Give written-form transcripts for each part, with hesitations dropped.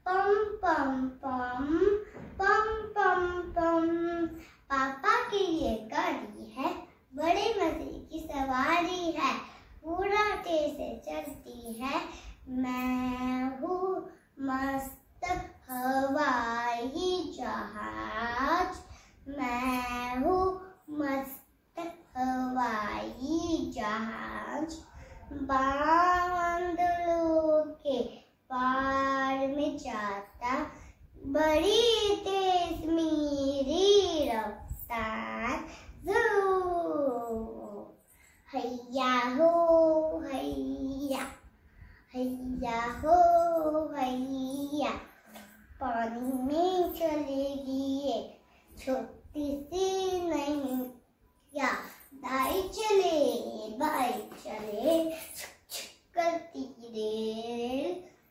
पम पम पम पम पम पम। पापा के लिए गाड़ी है, बड़े मजे की सवारी है, पूरा तेज से चलती है। मैं हूँ मस्त हवाई जहाज, मैं हूँ मस्त हवाई जहाज। बादलों के पार में जाता, बड़ी तेज मेरी रफ्तार। हैया हो हैया, हैया हो हैया, पानी में चलेगी ये छोटी सी नैया। दाई चले बाई चले, करती रेल,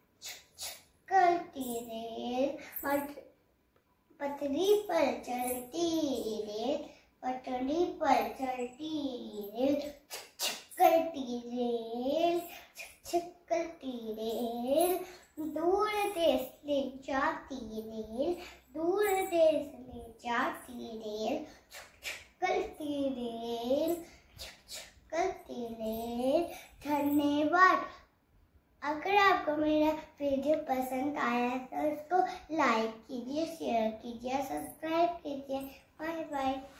करती रेल। पटरी पर चलती रेल, पटरी पर चलती रेल, करती रेल, करती रेल। दूर देश ले जाती रेल, दूर देश ले जाती रेल, करती रेल, करती रेल। धन्यवाद। अगर आपको मेरा वीडियो पसंद आया तो उसको लाइक कीजिए, शेयर कीजिए, सब्सक्राइब कीजिए। Bye bye.